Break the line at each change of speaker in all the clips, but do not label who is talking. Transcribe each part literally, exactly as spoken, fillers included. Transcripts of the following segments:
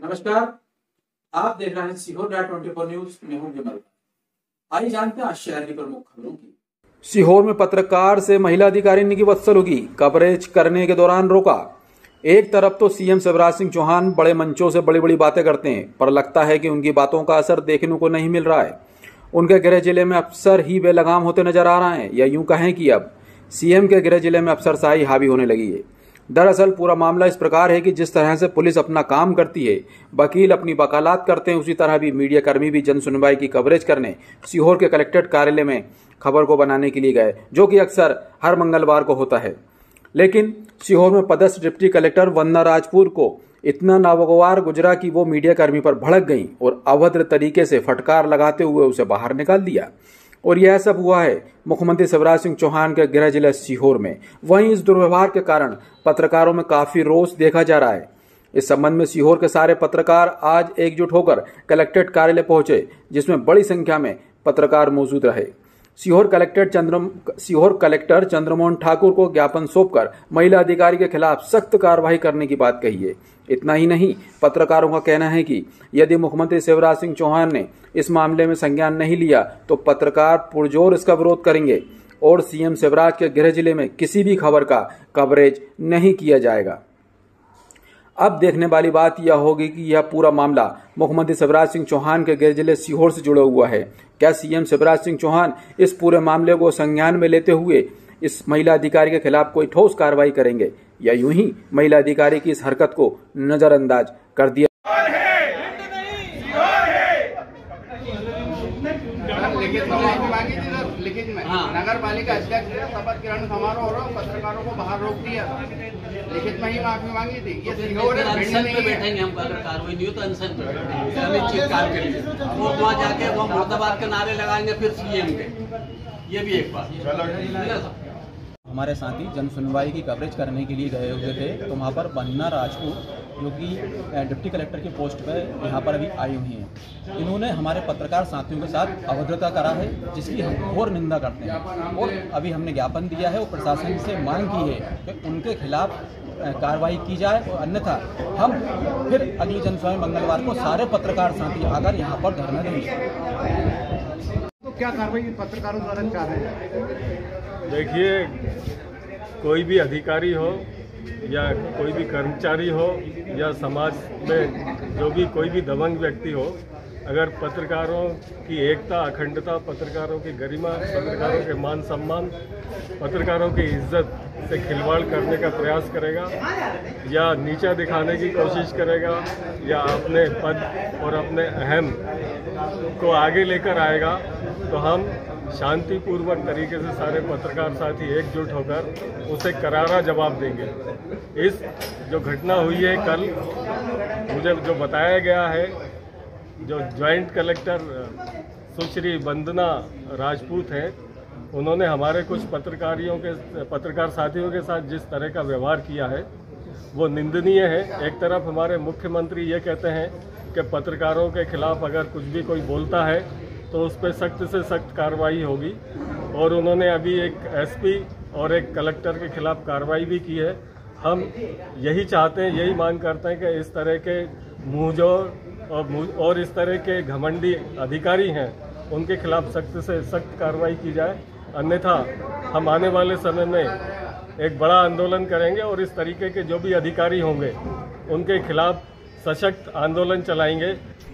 नमस्कार, आप देख रहे हैं Sehore dot twenty four news में हूं विमल। आइए जानते हैं आज शहर की प्रमुख खबरों की।
सीहोर में पत्रकार से महिला अधिकारी ने की बदसलूकी, कवरेज करने के दौरान रोका। एक तरफ तो सीएम शिवराज सिंह चौहान बड़े मंचों से बड़ी बड़ी बातें करते हैं, पर लगता है कि उनकी बातों का असर देखने को नहीं मिल रहा है। उनके गृह जिले में अफसर ही बेलगाम होते नजर आ रहे हैं, या यूं कहें कि अब सीएम के गृह जिले में अफसरशाही हावी होने लगी है। दरअसल पूरा मामला इस प्रकार है कि जिस तरह से पुलिस अपना काम करती है, वकील अपनी वकालत करते हैं, उसी तरह भी मीडिया कर्मी भी जन सुनवाई की कवरेज करने सीहोर के कलेक्ट्रेट कार्यालय में खबर को बनाने के लिए गए, जो कि अक्सर हर मंगलवार को होता है। लेकिन सीहोर में पदस्थ डिप्टी कलेक्टर वंदना राजपूत को इतना नागवार गुजरा कि वो मीडिया कर्मी पर भड़क गई और अभद्र तरीके से फटकार लगाते हुए उसे बाहर निकाल दिया। और यह सब हुआ है मुख्यमंत्री शिवराज सिंह चौहान के गृह जिला सीहोर में। वहीं इस दुर्व्यवहार के कारण पत्रकारों में काफी रोष देखा जा रहा है। इस संबंध में सीहोर के सारे पत्रकार आज एकजुट होकर कलेक्ट्रेट कार्यालय पहुंचे, जिसमें बड़ी संख्या में पत्रकार मौजूद रहे। सीहोर कलेक्टर चंद्र सीहोर कलेक्टर चंद्रमोहन ठाकुर को ज्ञापन सौंपकर महिला अधिकारी के खिलाफ सख्त कार्रवाई करने की बात कही है। इतना ही नहीं, पत्रकारों का कहना है कि यदि मुख्यमंत्री शिवराज सिंह चौहान ने इस मामले में संज्ञान नहीं लिया तो पत्रकार पुरजोर इसका विरोध करेंगे और सीएम शिवराज के गृह जिले में किसी भी खबर का कवरेज नहीं किया जाएगा। अब देखने वाली बात यह होगी कि यह पूरा मामला मुख्यमंत्री शिवराज सिंह चौहान के गृह जिले सीहोर से जुड़ा हुआ है। क्या सीएम शिवराज सिंह चौहान इस पूरे मामले को संज्ञान में लेते हुए इस महिला अधिकारी के खिलाफ कोई ठोस कार्रवाई करेंगे, या यूं ही महिला अधिकारी की इस हरकत को नजरअंदाज कर दिया?
लिखित में माफी मांगी थी सर, लिखित में नगर पालिका अध्यक्ष ने शपथ ग्रहण समारोह हो रहा पत्रकारों को बाहर रोक दिया, लिखित में ही माफी मांगी थी। ये
अनशन पे बैठेंगे हम, अगर कार्रवाई नहीं हो तो अनशन पे बैठेंगे अनिश्चित काल के लिए। वो वहाँ जाके वो मुर्दाबाद के नारे लगाएंगे फिर सीएम के, ये भी एक बात।
हमारे साथी जन सुनवाई की कवरेज करने के लिए गए हुए थे, तो वहाँ पर वंदना राजपूत जो कि डिप्टी कलेक्टर की पोस्ट पर यहाँ पर अभी आई हुई हैं, इन्होंने हमारे पत्रकार साथियों के साथ अभद्रता करा है, जिसकी हम घोर निंदा करते हैं। और अभी हमने ज्ञापन दिया है और प्रशासन से मांग की है कि उनके खिलाफ कार्रवाई की जाए, और अन्यथा हम फिर अगली जन सुनवाई मंगलवार को सारे पत्रकार साथी आकर यहाँ पर धरना देंगे।
तो क्या कार्रवाई पत्रकारों द्वारा चाह रहे हैं?
देखिए, कोई भी अधिकारी हो या कोई भी कर्मचारी हो या समाज में जो भी कोई भी दबंग व्यक्ति हो, अगर पत्रकारों की एकता, अखंडता, पत्रकारों की गरिमा, पत्रकारों के मान सम्मान, पत्रकारों की इज्जत से खिलवाड़ करने का प्रयास करेगा या नीचा दिखाने की कोशिश करेगा या अपने पद और अपने अहम को आगे लेकर आएगा, तो हम शांतिपूर्वक तरीके से सारे पत्रकार साथी एकजुट होकर उसे करारा जवाब देंगे। इस जो घटना हुई है कल, मुझे जो बताया गया है, जो ज्वाइंट कलेक्टर सुश्री वंदना राजपूत हैं, उन्होंने हमारे कुछ पत्रकारियों के पत्रकार साथियों के साथ जिस तरह का व्यवहार किया है वो निंदनीय है। एक तरफ हमारे मुख्यमंत्री ये कहते हैं कि पत्रकारों के खिलाफ अगर कुछ भी कोई बोलता है तो उस पर सख्त से सख्त कार्रवाई होगी, और उन्होंने अभी एक एसपी और एक कलेक्टर के खिलाफ कार्रवाई भी की है। हम यही चाहते हैं, यही मांग करते हैं कि इस तरह के मुंहजोर और, और इस तरह के घमंडी अधिकारी हैं, उनके खिलाफ सख्त से सख्त कार्रवाई की जाए, अन्यथा हम आने वाले समय में एक बड़ा आंदोलन करेंगे और इस तरीके के जो भी अधिकारी होंगे उनके खिलाफ सशक्त आंदोलन चलाएंगे।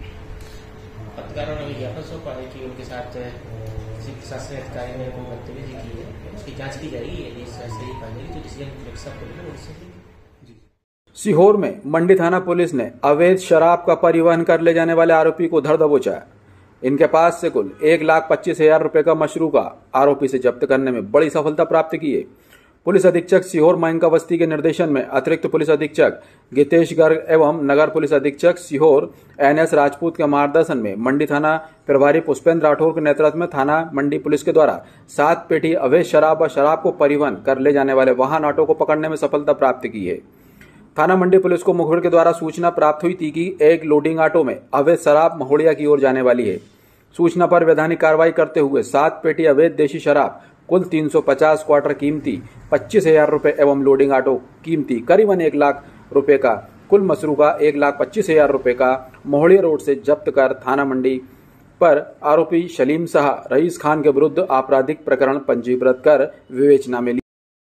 पत्रकारों ने ज्ञापन सौंपा है कि उनके साथ किसी प्रशासनिक अधिकारी ने कोई बदतमीजी की है, उसकी जांच की जाएगी। यदि सही पाएंगे तो डिसीजन एक्सेप्ट करेंगे उससे।
सीहोर में मंडी थाना पुलिस ने अवैध शराब का परिवहन कर ले जाने वाले आरोपी को धर दबोचा। इनके पास से कुल एक लाख पच्चीस हजार रुपए का मशरूका आरोपी से जब्त करने में बड़ी सफलता प्राप्त की है। पुलिस अधीक्षक सीहोर मयंका अवस्थी के निर्देशन में अतिरिक्त पुलिस अधीक्षक गीतेश गर्ग एवं नगर पुलिस अधीक्षक सीहोर एन एस राजपूत के मार्गदर्शन में मंडी थाना प्रभारी पुष्पेंद्र राठौर के नेतृत्व में थाना मंडी पुलिस के द्वारा सात पेटी अवैध शराब व शराब को परिवहन कर ले जाने वाले वाहन ऑटो को पकड़ने में सफलता प्राप्त की है। थाना मंडी पुलिस को मुखबिर के द्वारा सूचना प्राप्त हुई थी कि एक लोडिंग ऑटो में अवैध शराब महोड़िया की ओर जाने वाली है। सूचना पर वैधानिक कार्रवाई करते हुए सात पेटी अवैध देशी शराब कुल तीन सौ पचास क्वार्टर कीमती पच्चीस हजार रुपए एवं लोडिंग ऑटो कीमती करीबन एक लाख रुपए का कुल मसरूका एक लाख पच्चीस हजार रुपए का मोहड़िया रोड से जब्त कर थाना मंडी पर आरोपी सलीम शाह रईस खान के विरुद्ध आपराधिक प्रकरण पंजीकृत कर विवेचना में लिया।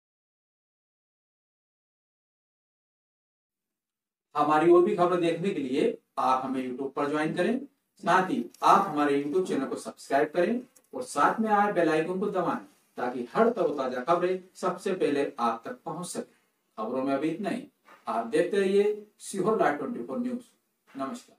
हमारी और भी खबर देखने के लिए आप हमें यूट्यूब पर ज्वाइन करें, साथ ही आप हमारे यूट्यूब चैनल को सब्सक्राइब करें और साथ में आए बेल आइकन को दबाएं ताकि हर तरोताजा खबरें सबसे पहले आप तक पहुंच सके। खबरों में अभी इतना ही। आप देखते रहिए Sehore live twenty four news. नमस्कार।